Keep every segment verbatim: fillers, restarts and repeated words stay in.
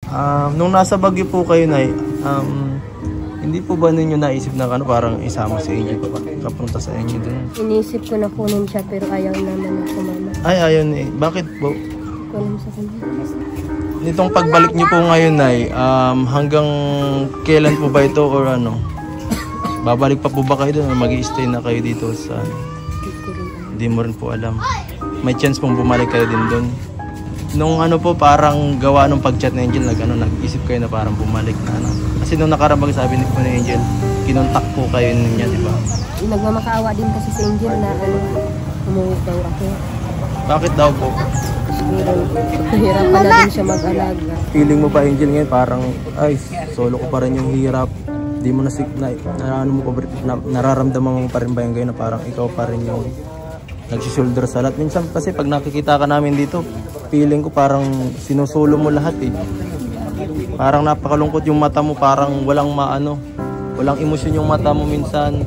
Um, nung nasa Baguio po kayo, Nay, um, hindi po ba ninyo naisip na ano, parang isama si Angel pa kapunta sa inyo dun? Inisip ko na kunin siya pero ayaw naman ako, mama. Ay, ayaw eh. Bakit po? Kunin sa kanya. Nitong pagbalik niyo po ngayon, Nay, um, hanggang kailan po ba ito or ano? Babalik pa po ba kayo doon? Mag-i-stay na kayo dito sa... Hindi mo rin po alam. May chance pong bumalik kayo din doon. Nung ano po, parang gawa nung pag-chat na Angel, nag, ano, nag-isip kayo na parang bumalik na ano. Kasi nung nakarabag sabi ni po ni Angel, kinontak po kayo niya, di ba? Nagmamakaawa din kasi si Angel na ano, umuwi daw ako. Bakit daw po? Hirap pa na din siya mag-alaga. Feeling mo ba, Angel, ngayon parang, ay, solo ko pa rin yung hirap. Di mo na, na, na, ano mo pa, na, nararamdaman mo pa rin ba yung gayon na parang ikaw pa rin yung nagsisulder sa lahat. Minsan kasi pag nakikita ka namin dito, feeling ko parang sinusulo mo lahat eh. Parang napakalungkot yung mata mo, parang walang maano, walang emosyon yung mata mo minsan.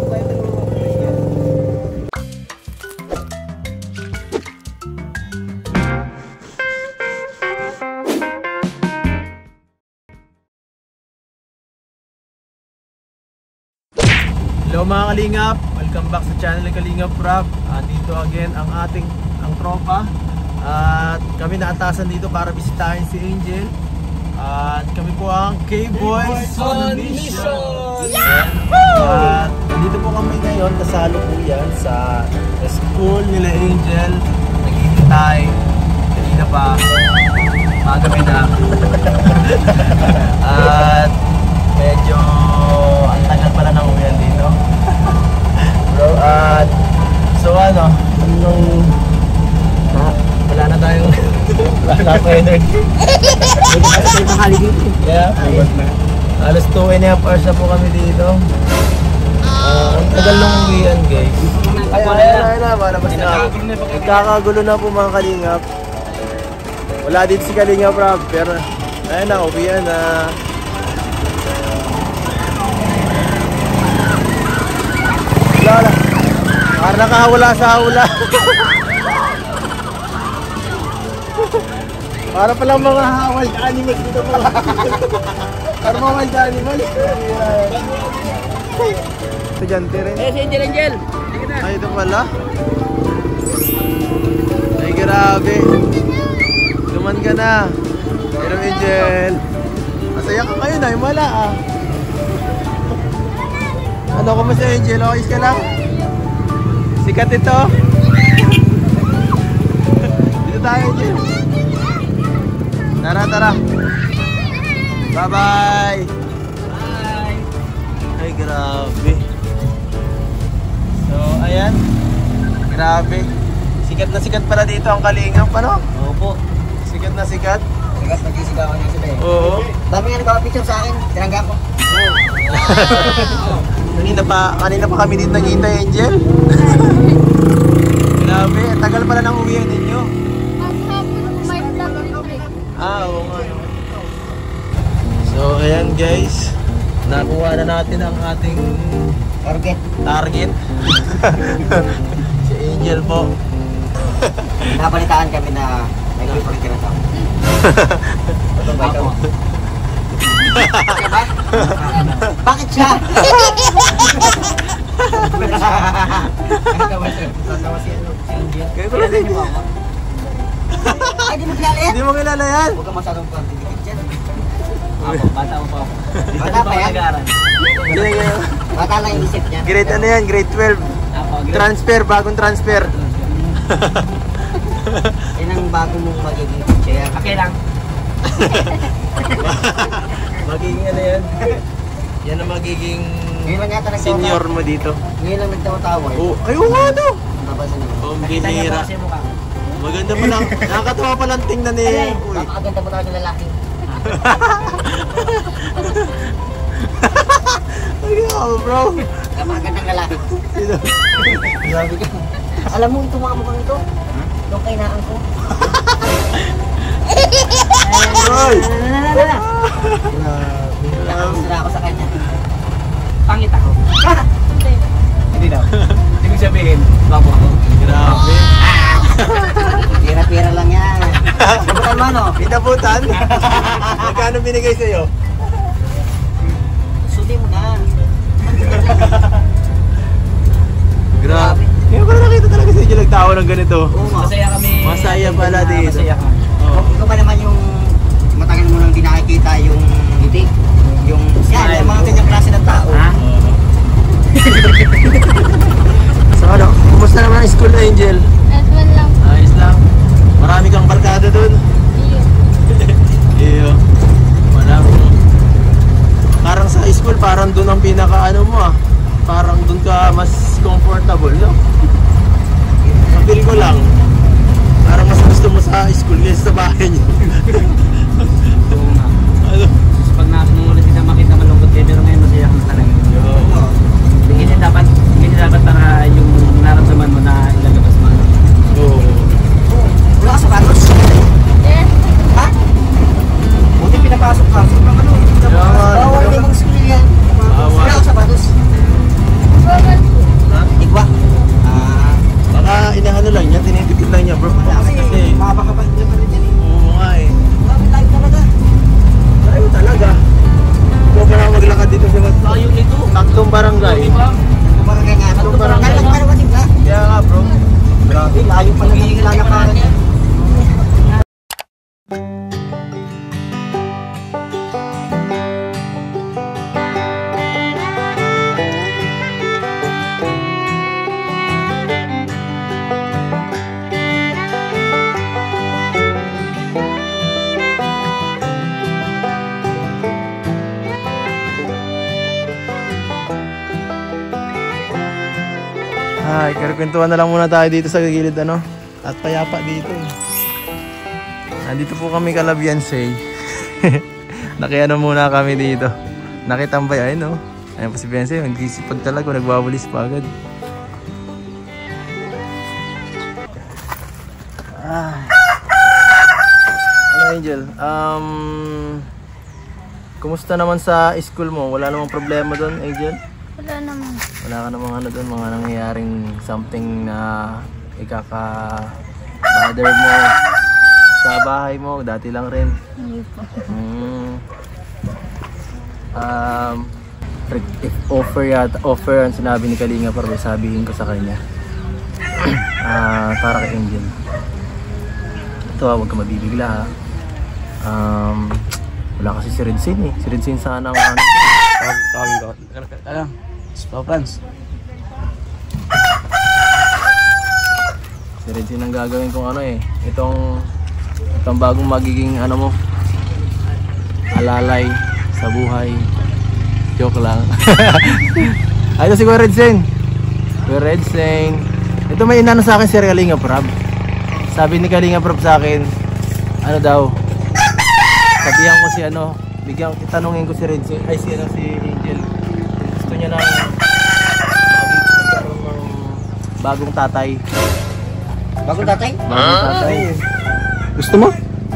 Hello mga Kalingap, welcome back sa channel ng Kalingap Rob. Uh, dito again ang ating ang tropa. At uh, kami naatasan dito para bisitahin si Angel. At uh, kami po ang K-Boys on Mission. At uh, dito po kami ngayon, kasalo po yan sa, sa school nila Angel. Naghihintay, kanina pa, magabi na. At medyo ang tagal pala ng uwian dito. Bro, at uh, so ano, nung na, wala na tayong wala na ako energy. Yeah, alas two and a half hours na po kami dito. Uh, ang tagal ng uwian, guys. Ay, ay, ay, na, malabas na. Nagkakagulo na po mga Kalingap. Wala din si Kalingap Rob, pero ayun na, uwian na. Wala, para nakahawala sa hawla. Para palang mga wild animals dito po. Para mga wild animals. Estudyante rin. Eh, si Angel, Angel. Ay, ito pala. Ay, grabe. Duman ka na. Pero Angel, masaya ka kayo na, yung wala ah. Ano ko mo si Angel? Okay ka lang? Sikat ito. Dito tayo, Angel. Tara, tara. Bye-bye. Bye. Ay, grabe. So, ayan. Grabe. Sikat na sikat pala dito ang Kalingap, ano? Opo. Sikat na sikat. Sikat, nagsisigawan nga sila eh. Oo. Dami nga nagpapapicture sa akin. Tinangga ko. Kanina pa, kanina pa kami dito nakita, Angel. Grabe, tagal pala ng uwian ninyo. Ah, oo nga. So, ayan guys. Nakuha na natin ang ating Target. target. Si Angel po. Napalitaan kami na may lipulit ka na tao. Ako. Bakit siya? Kaya ko lang din mo. Ay, di mo kilala yan? Hindi mo kilala yan. Huwag ka masyadong pag-dikit yan. Ako, bata mo pa ako. Bata pa yan? Bata lang yung isip niya. Grade ano yan? Grade twelve. Transfer, bagong transfer. Yan ang bago mong magiging teacher. Okay lang. Magiging ano yan? Yan ang magiging senior mo dito. Ngayon lang nagtawa-tawa eh. Oh, ayun nga no! Napapansin mo. Oh, binira. Maganda pa lang. Nakakatawa pa lang tingnan ni... Ay, napakaganda mo talaga ng lalaki. Ay, oh, bro. Napakagandang lalaki. Sino? Grabe ka. Alam mo itong mga mukhang ito? Nung kainaan ko. Ay! Grabe. Nakakasira ako sa kanya. Pangit ako. Hindi daw. Ibig sabihin, bago ako. Grabe. Pira-pira lang yan. Sabutan mo ano? Pinabutan? binigay sa'yo? Suli mo na. Grabe. Ngayon ko na nakita talaga si Angel nagtawa ng ganito. Oo nga. Masaya kami. Masaya pala dito. Masaya ka. Oo. Ikaw pa naman yung matagal mo nang di nakikita yung ngiti. Yung yan, yung mga ganyang klase ng tao. Ha? So ano, kumusta naman ang school na Angel? Aswan lang. Ayos lang. Marami kang barkada dun. Iyo. Iyo. Wala mo. Parang sa school, parang dun ang pinaka ano mo ah. Parang dun ka mas comfortable, no? Kapil ko lang. Parang mas gusto mo sa school kaysa sa bahay niyo. Oo nga. Ano? Tapos pag nasunod kita makita malungkot kayo, pero ngayon masaya ka na talaga. Oo. Hindi dapat, hindi dapat para yung naramdaman mo na ilalabas mo. Oo. Wala ka sapatos? Eh, Ha? Buti pinapasok ka. Sobrang ano? Yaman. Bawal na ibang school yan. Bawal. Wala ka sapatos? bawal po. Ha? Igwa? Ah. Baka inaano lang niya, tinitipid lang niya bro. Kasi Kasi, makapakapal naman rin yan eh. oo nga eh. Bakit tayo talaga? Ayaw talaga. Ikaw pa na maglakad dito sa mga Layo nito. tatlong barangay. Di ba? Kumbaga nga. Ano ba lang Kailan yan? ka naman na? Kaya nga bro. Grabe, layo pala ng lalakaran yan. Ay, karikwentuhan na lang muna tayo dito sa gilid ano. At payapa dito. Nandito po kami kala Beyonce. Nakiano muna kami dito. Nakitambay ay no. Ayun po si Beyonce, nag-isipag talaga, nagwawalis pa agad. Ah. Ano Angel? Um Kumusta naman sa school mo? Wala namang problema doon, Angel? Wala naman. Wala ka namang ano doon, mga nangyayaring something na ikaka-bother mo sa bahay mo, dati lang rin. Hindi po. Mm. Um, if offer yata, offer ang sinabi ni Kalinga para sabihin ko sa kanya. Ah, para kay Angel. Ito ah, huwag ka mabibigla ha. Um, wala kasi si Redsin eh. Si Redsin sana ang ano. Tawagin ko. Ano? Slow Franz. Si Redsin ang gagawin kong ano eh. Itong itong bagong magiging ano mo, alalay sa buhay. Joke lang. Ay, ito si Kuya Redsin. Kuya Redsin. Ito may inano sa akin si Kalinga Prab. Sabi ni Kalinga Prab sa akin, ano daw, sabihan ko si ano, bigyan, itanungin ko si Redsin, ay si ano, si Angel. Gusto niya ng magkaroon ng bagong tatay. Bagong tatay? Bagong tatay. Gusto mo?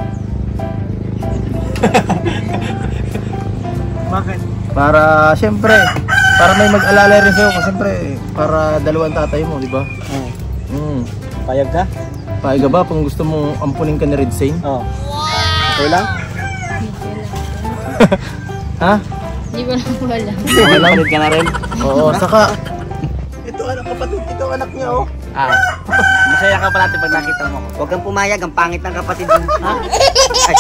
Bakit? Para, syempre, para may mag-alala rin sa'yo. Kasi syempre, para dalawang tatay mo, di ba? Oo. Hmm. Payag ka? Paiga ba kung gusto mong ampunin ka ni Redsin? Oo. Okay lang? Ha? Hindi ko lang wala. Walang ka na rin? Oo, saka, ito anak kapatid, ito anak niya oh. Ah. Masaya ka pala pag nakita mo. Huwag kang pumayag, ang pangit ng kapatid mo. Ha? Ay,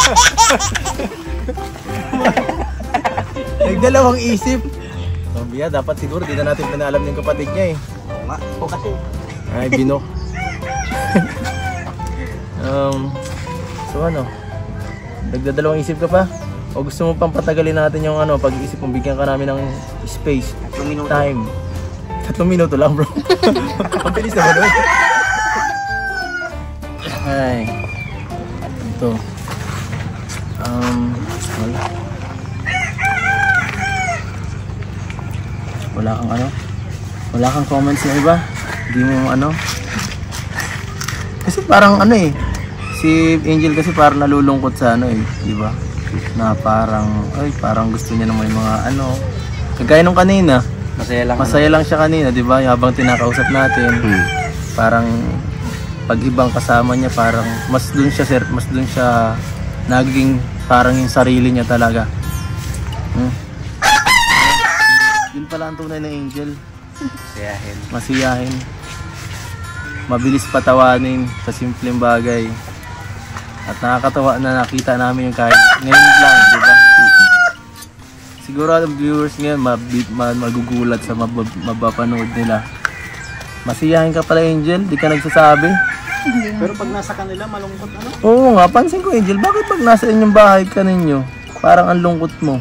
Nagdalawang isip. Sabi niya, dapat siguro di na natin pinalam yung kapatid niya eh. oo nga. Oo kasi. Ay, binok. um, so ano, nagdadalawang isip ka pa? O gusto mo pang patagalin natin yung ano, pag-iisip mo, bigyan ka namin ng space, Tatlong minuto. time. Tatlong minuto lang bro. Ang bilis naman bro. Ay, ito. Um, wala. Wala kang ano? Wala kang comments na iba? Hindi mo ano? Kasi parang ano eh, si Angel kasi parang nalulungkot sa ano eh, di ba? Na parang, ay parang gusto niya naman yung mga ano, kagaya nung kanina, Masaya lang. masaya lang siya kanina, di ba? Habang tinakausap natin, Hmm. parang pag ibang kasama niya, parang mas dun siya, sir, mas dun siya naging parang yung sarili niya talaga. Hmm. Yun pala ang tunay na angel. Siyahin. Masiyahin. Mabilis patawanin sa simpleng bagay. At nakakatawa na nakita namin yung kahit ngayon lang, di ba? Siguro ang viewers ngayon mab- ma- magugulat sa mab- mabapanood nila. Masiyahin ka pala, Angel, di ka nagsasabi. Pero pag nasa kanila, malungkot ano? Oo nga, pansin ko, Angel, bakit pag nasa inyong bahay ka ninyo, parang ang lungkot mo?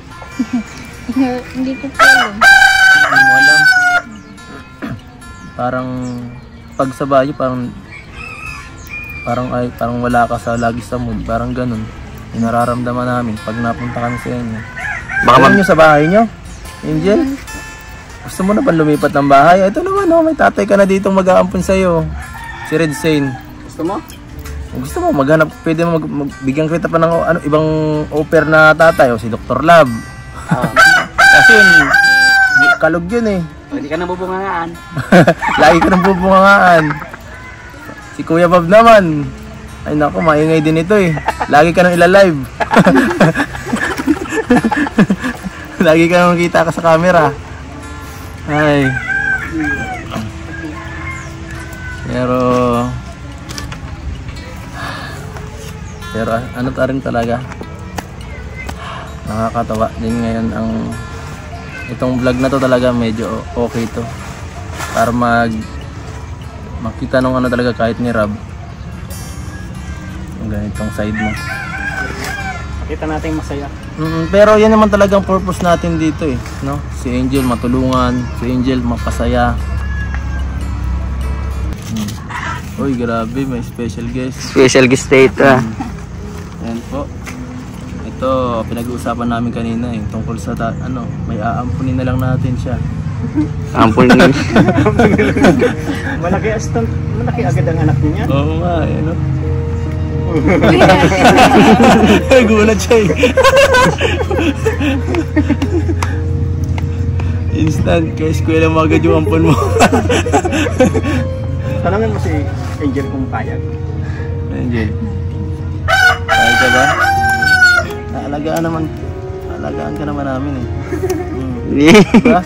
Hindi ko po alam. Hindi mo alam. Parang pag sa bahay, parang parang ay parang wala ka sa lagi sa mood, parang ganun. Yung nararamdaman namin pag napunta kami sa inyo. Baka man nyo sa bahay nyo, Angel? Gusto mo na ba lumipat ng bahay? Ito naman, oh, may tatay ka na ditong mag-aampun sa'yo. Si Red Sane. Gusto mo? Kung gusto mo, maghanap, pwede mo mag, magbigyan kita pa ng ano, ibang offer na tatay, o si Doctor Lab. Ah. Kasi yun, kalog yun eh. Pwede ka na bubungangaan. Lagi ka nang bubungangaan. Si Kuya Bob naman. Ay naku, maingay din ito eh. Lagi ka nang ilalive. Lagi ka nang kita ka sa camera. Ay. Pero Pero ano ta rin talaga, nakakatawa din ngayon ang itong vlog na to talaga, medyo okay to para mag makita nung ano talaga kahit ni Rob yung ganitong side mo. Kita natin masaya. Mm, pero yan naman talagang purpose natin dito eh, no? Si Angel matulungan, si Angel mapasaya. Hmm. Uy, grabe, may special guest. Special guest dito ah. Ayan po. Ito, pinag-uusapan namin kanina eh, tungkol sa ta- ano, may aampunin na lang natin siya. Ampun na. Malaki aston, malaki agad ang anak niya. Oo nga, eh, no? Gulat siya eh. Instant, kaya eskwela mo agad yung ampun mo. Tanungin mo si Angel kung payag. Angel, kaya ka ba? Naalagaan naman, naalagaan ka naman namin eh. Hmm. Diba?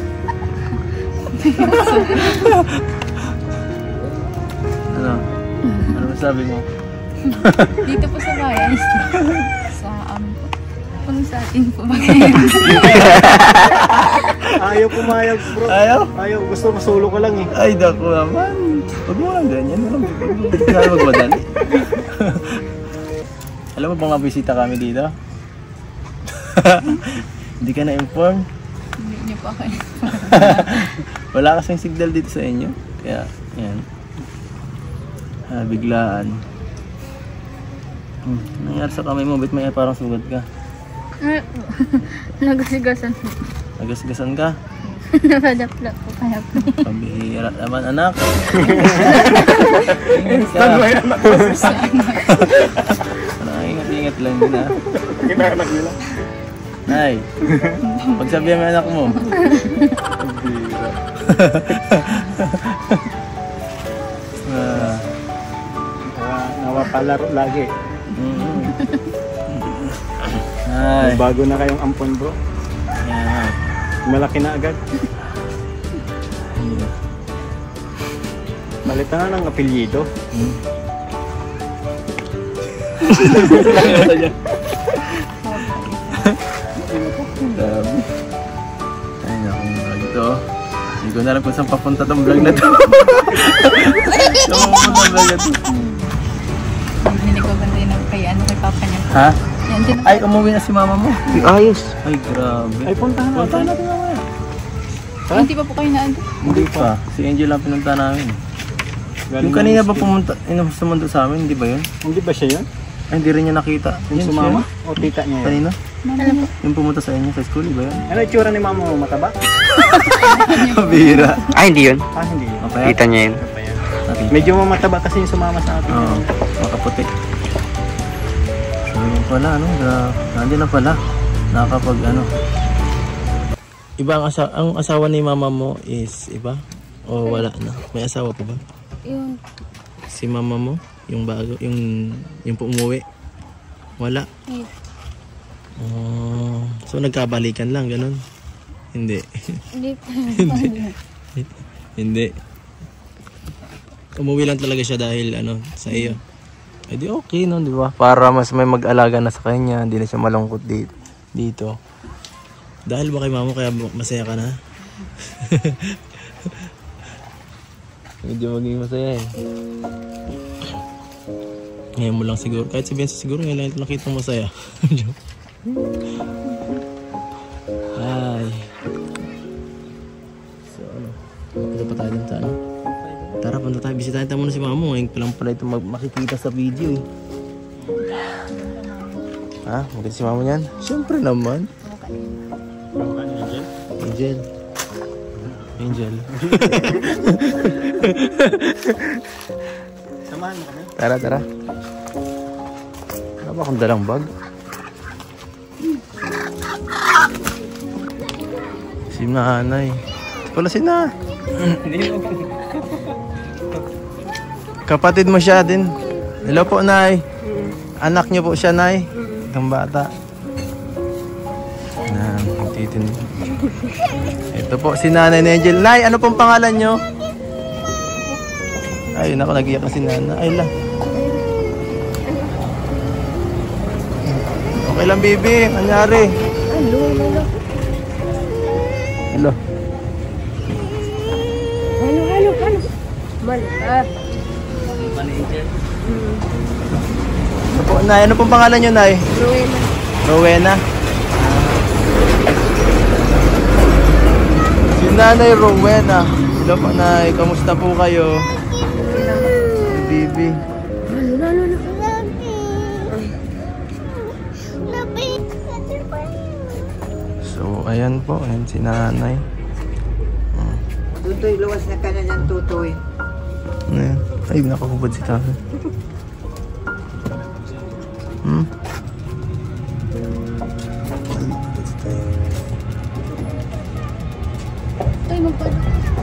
Ano? Ano masabi mo? Dito po sa bayan. Sa um, kung sa atin po ba Ayaw pumayag bro. Ayaw? Ayaw, gusto masulo ko lang eh. Ay, dako naman. Huwag mo lang ganyan. Huwag mo magmadali. Alam mo bang bisita kami dito? Hindi ka na-inform? Hindi niyo po ako. Wala kasing signal dito sa inyo. Kaya, yan. Ah, biglaan. Hmm, nangyari sa kamay mo, ba't may parang sugat ka? Nagasigasan po. Nagasgasan ka? Nakadapla po kaya po. Pambihira naman, anak. Ingat ka. Ingat-ingat lang din ha. Kinaanak nila. Nay, pagsabihan mo anak mo. ah, Uh, nawapalaro lagi. mm, Ay, Bago na kayong ampon bro. yan. Malaki na agad. Hmm. Malita na ng apelyido. Hmm. Grabe. Ay, naku, vlog to. Hindi ko na alam kung saan papunta tong vlog na to. Saan papunta ang vlog na to? Hindi ko ganda yun kay ano kay papa niya. Ha? Yan din. Ay, umuwi na si mama mo. Ayos. Ay, grabe. Ay, puntahan natin. Puntahan natin mamaya. Ha? Hindi pa po kayo naando. Hindi pa. Si Angel lang pinunta namin. Galing Yung kanina na- ba pumunta, yung sumunod sa amin, hindi ba yun? Hindi ba siya yun? Ay, hindi rin niya nakita. Yung Yun sumama? siya. O tita niya yun? Kanina? Alam po. Yung pumunta sa inyo sa school, iba yun? Ano itsura ni mama mo? Mataba? Bira. Ah, hindi yun. Ah, hindi yun. Mapayat? Kita niya yun. Kapayat. Nakita. Medyo mataba kasi yung sumama sa atin. Oo, makaputi. So yun pala, ano, gra- nandun na pala. Nakakapag ano. Iba ang, asa- ang asawa ni mama mo is iba? O wala na? May asawa pa ba? Yun. Si mama mo? Yung bago, yung, yung umuwi? Wala? Ay, Oh, so nagkabalikan lang, ganun? Hindi. Hindi. Hindi. Umuwi lang talaga siya dahil ano, sa iyo. Eh di okay no, di ba? Para mas may mag-alaga na sa kanya, hindi na siya malungkot dito. dito. Dahil ba kay mama kaya masaya ka na? Medyo maging masaya eh. Ngayon mo lang siguro, kahit sabihin sa siguro ngayon lang ito nakita mo masaya. Ay. So ano, punta pa tayo dun sa ano? Tara, punta tayo, bisitahin tayo muna si mama mo. Ngayon pa lang pala ito makikita sa video eh. Ha? Maganda si mama niyan? Siyempre naman. Angel. Angel. Samahan mo kami. Tara, tara. Ano ba akong dalang bag? Si nanay. Wala si na. Kapatid mo siya din. Hello po, Nay. Anak niyo po siya, Nay. Itong bata. Yan, titin. Ito po, si Nanay Angel. Nay, ano pong pangalan niyo? Ayun ako, nag-iyak na si Nana. Ay lang. Okay lang, baby. Anyari? Hello, hello. Hello. Hello, hello, hello. Mali, ah. Ano po, Nay? Ano pong pangalan niyo, Nay? Rowena. Rowena. Si Nanay Rowena. Hello po, Nay. Kamusta po kayo? Bibi. Lalo, lalo, lalo. So, ayan po. Ayan si Nanay. Hmm. Tutoy, luwas na ka na dyan, Tutoy. Ano yan? Ay, nakakubad si Tatay. Hmm? Tay, magpano.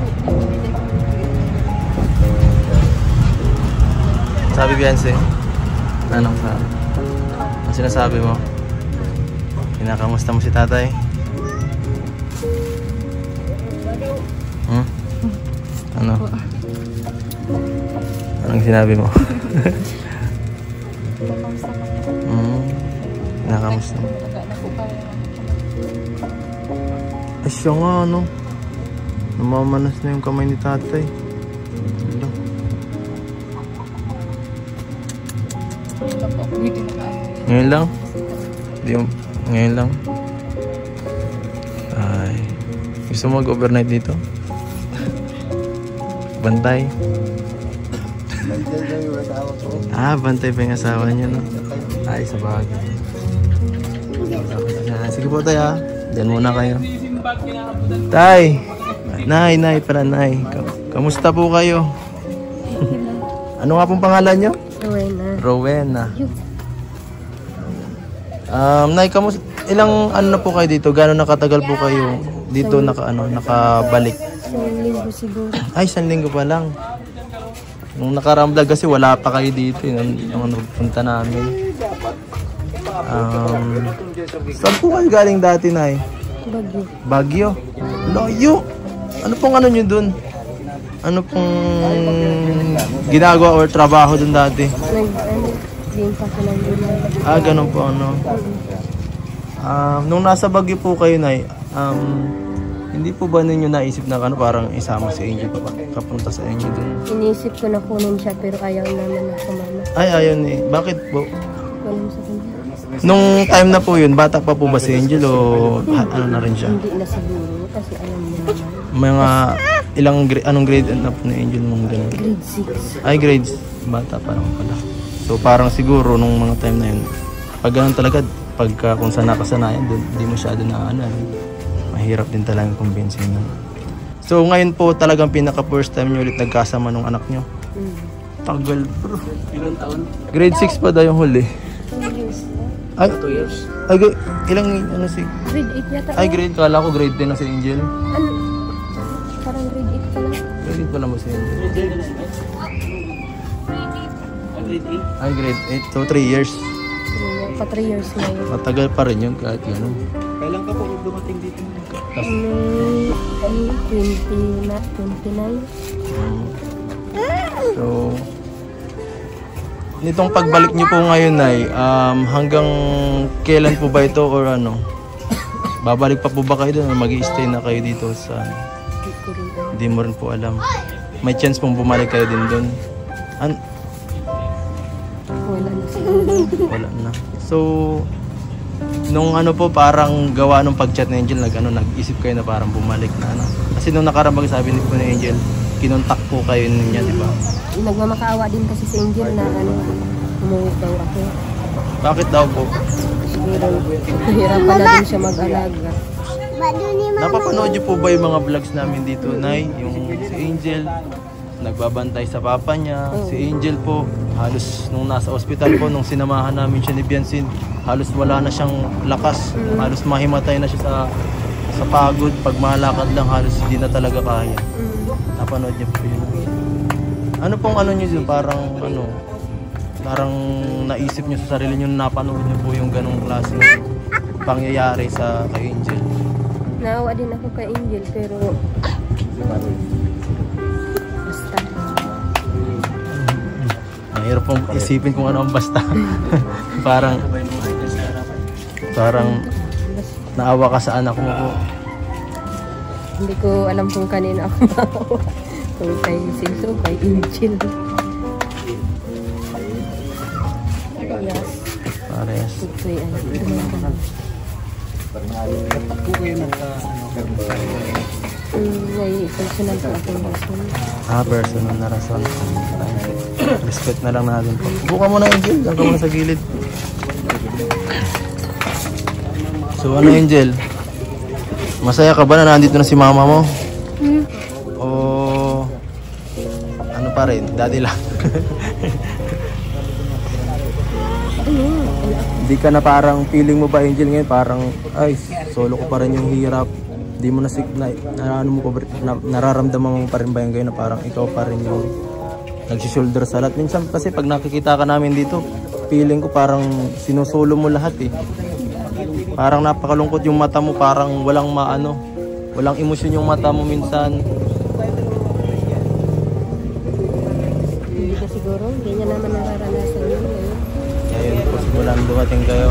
Sabi Beyonce, anong sabi? Ang sinasabi mo? Kinakamusta mo si tatay? Hmm? Ano? Anong sinabi mo? Hmm? Kinakamusta mo? Ay siya nga ano? Namamanas na yung kamay ni tatay. Hello. Ngayon lang? Di, ngayon lang? Ay. Gusto mo mag-overnight dito? Bantay? Ah, bantay pa yung asawa niyo, no? Ay, sa bagay. Sige po tayo, ha? Diyan muna kayo. Tay! Nay, nay, para nay. Kamusta po kayo? Ano nga pong pangalan niyo? Rowena. Rowena. Um, Nay, kamus ilang ano na po kayo dito? Gaano nakatagal po kayo dito naka ano, nakabalik? Isang linggo siguro. Ay, isang linggo pa lang. Nung nakaramdag kasi wala pa kayo dito, yun ang nagpunta namin. Um, saan po kayo galing dati, Nay? Bagyo. Bagyo? Layo! Ano pong ano nyo dun? Ano pong ginagawa or trabaho dun dati? Nag, ano, binta ko ng gulay. Ah, ganun po ano. Um, nung nasa Baguio po kayo, Nay, um, hindi po ba ninyo naisip na ano, parang isama si Angel pa kapunta sa inyo dun? Inisip ko na kunin siya pero ayaw naman ako mama. Ay, ayun eh. Bakit po? Walang sa kanya. Nung time na po yun, bata pa po ba si Angel o ha, ano na rin siya? Hindi na siguro kasi alam niya naman. Mga ilang grade, anong grade na po ni Angel nung gano'n? Grade six. Ay, grades. Bata pa lang pala. So parang siguro nung mga time na yun, pag ganun talaga, pagka kung saan nakasanayan, hindi masyado na ano, mahirap din talaga kumbinsin na. So ngayon po talagang pinaka first time nyo ulit nagkasama nung anak nyo. Mm. Tagal bro. Ilang taon? Grade six pa daw yung huli. Two years na. Ay, two years. ay gu- ilang ano si... Grade eight yata. Ay grade, kala ko grade ten na si Angel. Ano? Parang grade eight pa lang. Grade eight pa lang ba si Angel? Grade eight. Grade eight? Ay grade eight, so three years. Three years. magpa three years ngayon. Matagal pa rin yun kahit gano'n. Kailan ka po dumating dito? Ano, ano, twenty na, twenty-nine. So, nitong pagbalik niyo po ngayon ay um, hanggang kailan po ba ito or ano? Babalik pa po ba kayo doon o mag-i-stay na kayo dito sa ano? Hindi mo rin po alam. May chance pong bumalik kayo din doon. An Wala na siya. Wala na. So, nung ano po parang gawa nung pag-chat ni Angel, nag, ano, nag-isip kayo na parang bumalik na ano. Kasi nung nakarambag sabi ni po ni Angel, kinontak po kayo niya, di ba? Nagmamakaawa din kasi si Angel na ano, umuwi daw ako. Bakit daw po? Siguro, nahirapan na din siya mag-alaga. Napapanood niyo po ba yung mga vlogs namin dito, Nay? Yung si Angel, nagbabantay sa papa niya. Si Angel po, halos nung nasa ospital po, nung sinamahan namin siya ni Biansin, halos wala na siyang lakas. Halos mahimatay na siya sa sa pagod. Pag malakad lang, halos hindi na talaga kaya. Napanood niyo po yun. Ano pong ano niyo yun? Parang ano, parang naisip niyo sa sarili niyo na napanood niyo po yung ganong klaseng pangyayari sa kay Angel. Naawa din ako kay Angel pero basta. Mahirap pong isipin kung ano ang basta. Parang parang naawa ka sa anak mo po. Hindi ko alam kung kanina ako maawa. Kung kay Silso, kay Angel. Yes. Parehas. Kay ano. Kapag po kayo nagka, ano, Mm, may personal po akong rason. Ah, personal na rason. Respect na lang natin po. Buka mo na, Angel. Diyan ka muna sa gilid. So ano, Angel? Masaya ka ba na nandito na si mama mo? Hmm? O ano pa rin? Daddy lang. Hindi ka na parang feeling mo ba, Angel, ngayon parang ay solo ko pa rin yung hirap. Hindi mo na, na, na ano mo pa, na, nararamdaman mo pa rin ba yung na parang ikaw pa rin yung nagsi-shoulder sa lahat. Minsan kasi pag nakikita ka namin dito, feeling ko parang sinusolo mo lahat eh. Parang napakalungkot yung mata mo, parang walang maano, walang emosyon yung mata mo minsan. Hindi ka siguro, hindi niya naman nararanasan yun ngayon. Ngayon po simulan dumating kayo.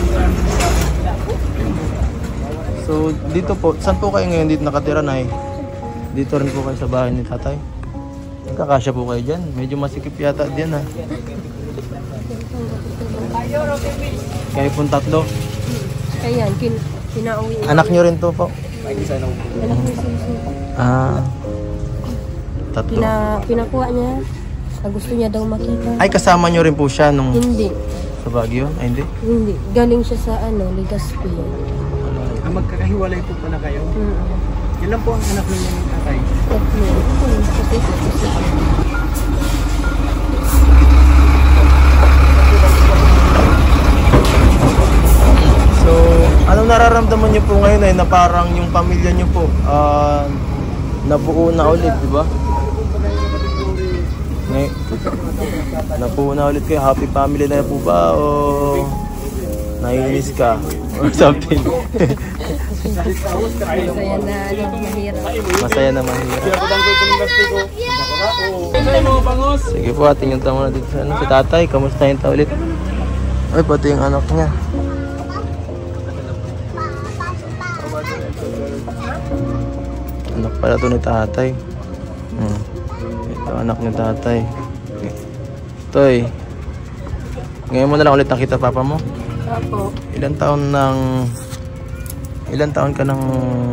So dito po, saan po kayo ngayon dito nakatira, Nay? Dito rin po kayo sa bahay ni tatay? Nagkakasya po kayo dyan? Medyo masikip yata dyan ha. Kayo pong tatlo? Ayan, kin pinauwi. Anak nyo rin to po? Anak ni Silso. Ah, tatlo. Pina, pinakuha niya. Ah, gusto niya daw makita. Ay, kasama nyo rin po siya nung Hindi. sa Baguio? Ay, hindi? Hindi. Galing siya sa ano, Legazpi. ah, magkakahiwalay po pala kayo. Mm. Ilan po ang anak ninyo ng tatay? Tatlo. Hmm, kasi kasi. So, anong nararamdaman nyo po ngayon ay na parang yung pamilya nyo po ah, nabuo na ulit, di ba? Ngay nabuo na ulit kayo. Happy family na po ba? O naiinis ka? Or something? Masaya na ano, mahirap. Masaya na mahirap. Sige po, ating yung tama na dito sa ano, si tatay. Kamustahin ta ulit? Ay, pati yung anak niya. Anak pala to ni tatay. Hmm. Ito anak ni tatay. Okay. Toy, ngayon mo na lang ulit nakita papa mo? Opo. Ilan taon nang ilan taon ka nang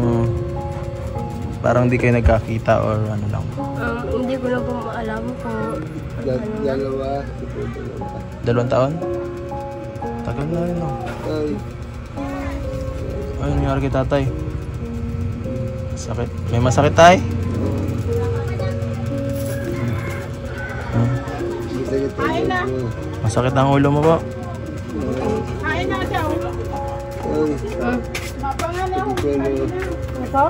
parang di kayo nagkakita or ano lang? Um, hindi ko na po maalam kung Dalawa. Dalawang taon? Tagal na rin, no? Ay, nangyari kay tatay? Sakit. May masakit, tay? Hmm. Kain na. Masakit ang ulo mo ba? Kain na siya. Mapangalaw. ito.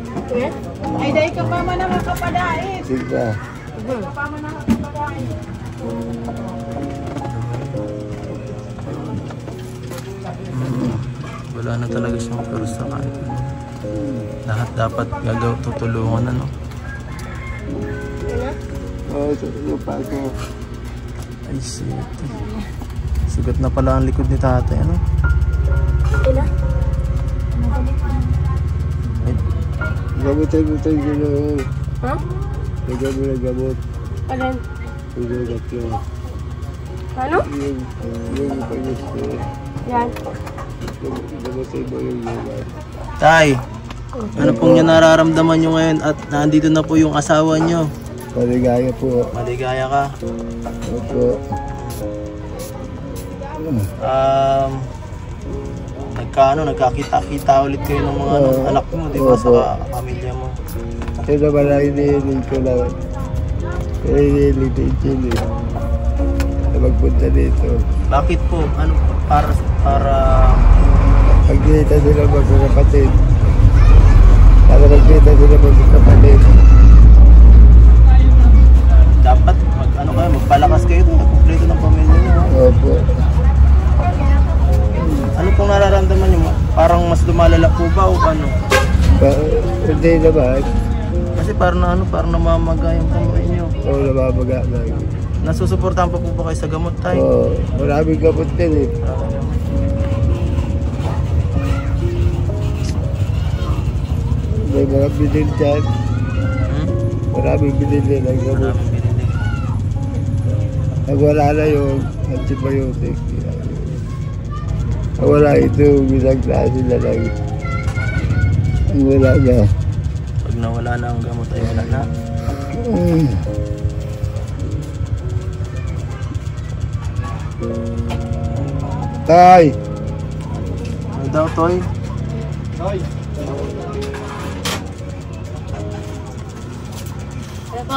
Ay, dahil ka pa man nakakapadait. Sige. Ka pa man nakakapadait. Hmm, wala na talaga siyang pwersa kahit ano. Lahat dapat gagaw tutulungan ano. Oo, tutulong pa ako. Ay shit. Sugat na pala ang likod ni tatay ano. Ina? Ay, Gamot tayo mo tayo gano'n. Ha? Lagyan mo na gamot. Alin? Yung gamot yun. Ano? Yung, yung pag-gusto. Yan. Gamot tayo mo yung gamot. tay, ano pong yung nararamdaman nyo ngayon at nandito na po yung asawa nyo? Maligaya po. Maligaya ka. Opo. Um, nagkaano, nagkakita-kita ulit kayo ng mga Oo. anak mo, di ba, Opo. sa pamilya mo. Ito naman lang inihiling ko lang. Inihiling din Jill eh. Na magpunta dito. Bakit po? Ano para para Pagkita sila magkakapatid. Para magkita sila magkakapatid. dapat mag ano kayo, magpalakas kayo doon, kumpleto ng pamilya niyo. ha? Opo. Ano pong nararamdaman niyo? Parang mas lumalala po ba o ano? Pa- Hindi naman. Kasi parang ano, parang namamaga yung kamay niyo. Oo, namabaga lang. Nasusuportahan pa po ba kayo sa gamot tayo? Oo, maraming gamot din eh. May mga bilin dyan. Hmm? Maraming bilin din ang gamot. Maraming binili. Pag wala na yung antibiotic. Pag wala ito, ginaglaan sila lang. Ang wala na. Pag nawala na ang gamot ay wala na. Mm. Tay! Ano daw, Toy? Ano po?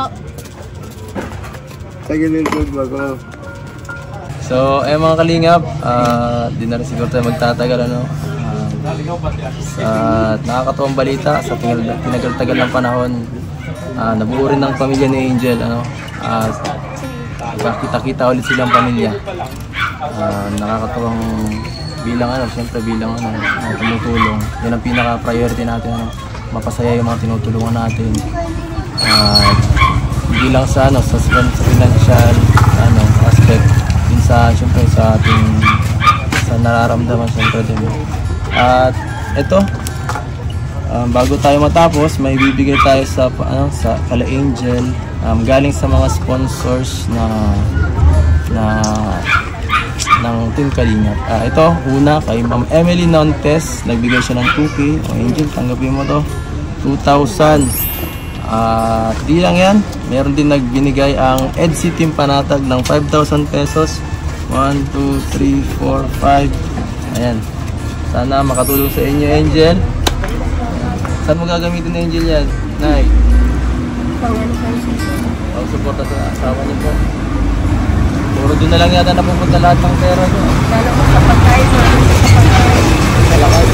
Tagilin po ba ko? So, eh mga kalingap, ah, di na rin siguro tayo magtatagal ano. Ah, sa nakakatuwang balita sa tinagal- tinagal-tagal ng panahon, ah, nabuo rin ng pamilya ni Angel ano. Ah, kita-kita ulit silang pamilya. Ah, nakakatuwang bilang ano, siyempre bilang ano, mga tumutulong. Yan ang pinaka-priority natin ano, mapasaya yung mga tinutulungan natin. Ah, hindi lang sa ano, sa, sa financial ano, aspect, din sa siyempre sa ating sa nararamdaman siyempre din. At ito, um, bago tayo matapos, may bibigay tayo sa ano, sa kala Angel, um, galing sa mga sponsors na na ng Team Kalingap. Ah, ito, una kay Ma'am Emily Nontes, nagbigay siya ng two K. O Angel, tanggapin mo to, two thousand. At di lang yan, meron din nagbinigay ang E D C Team Panatag ng five thousand pesos. one, two, three, four, five. Ayan. Sana makatulong sa inyo, Angel. Saan mo gagamitin, Angel, yan? Nay? Pang ano po? Pang suporta sa asawa niyo po. Puro doon na lang yata napupunta lahat ng pera niyo. Lalo ko sa pagkain, marami sa pagkain. Malakas.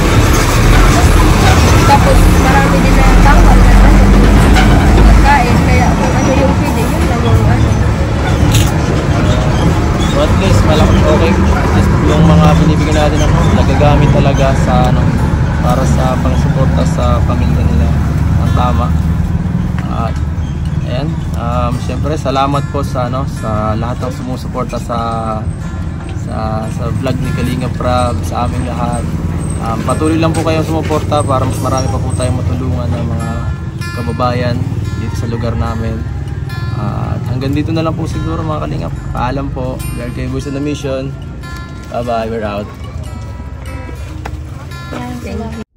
Tapos marami din na tanggal na ano, pagkain. Kaya kung ano yung pili, yun lang yung ano. So at least, malakas okay. At least yung mga binibigyan natin ano, nagagamit talaga sa ano, para sa pangsuporta sa pamilya nila. Ang tama. At ayan, um, syempre salamat po sa ano, sa lahat ng sumusuporta sa sa sa vlog ni Kalingap Prab, sa aming lahat. Um, patuloy lang po kayong sumuporta para mas marami pa po tayong matulungan ng mga kababayan dito sa lugar namin. Uh, at hanggang dito na lang po siguro mga Kalingap. Paalam po. We are kay Boys on the Mission. Bye bye, we're out. Thank you.